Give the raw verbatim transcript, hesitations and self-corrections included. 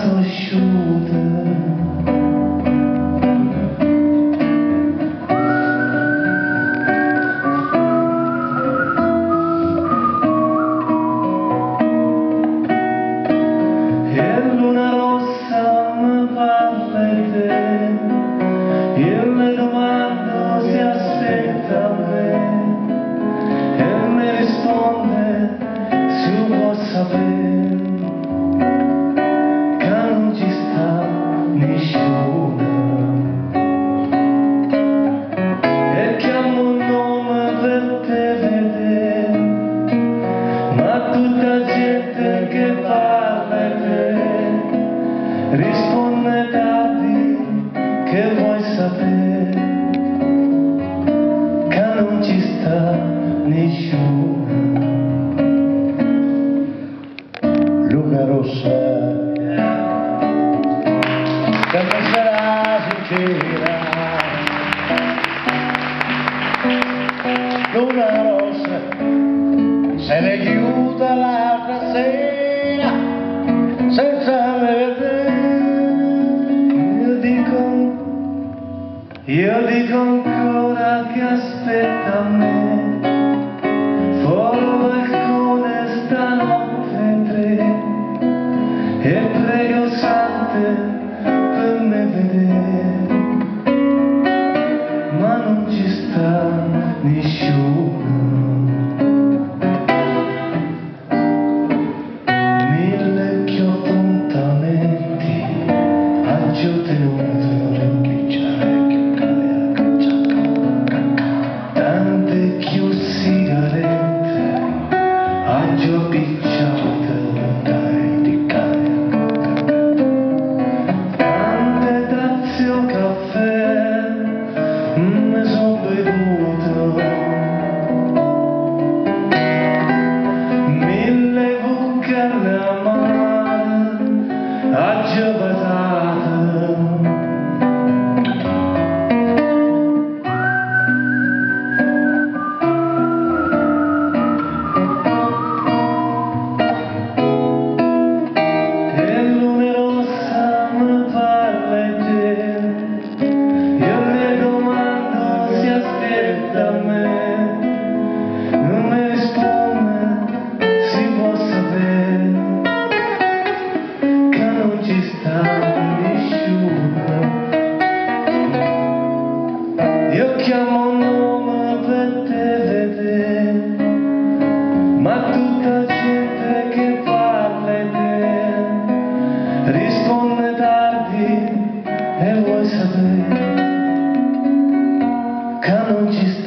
asciutta. Io le domando se aspetta me e mi risponde se vuoi sapere che non ci sta nessuno e chiamo un nome per te vedere, ma tutta gente che parla e te risponde tardi che vuoi sapere che non ci sta nessuno. Luna rossa, sempre sarà sincera. Luna rossa, se ne chiude l'altra sera senza vedere. Io dico ancora che aspetta a me, fuori il balcone stanotte tre, e prego sante per me vedere, ma non ci sta nessuno. Mille che appuntamenti aggiunto tenuto Agio picciate dai di cane, tante tazze o caffè mi son bevuto, mille buche alla mano agio basato. Io chiamo un nome per te vedere, ma tutta gente che parla e te risponde tardi e vuoi sapere che non ci sta.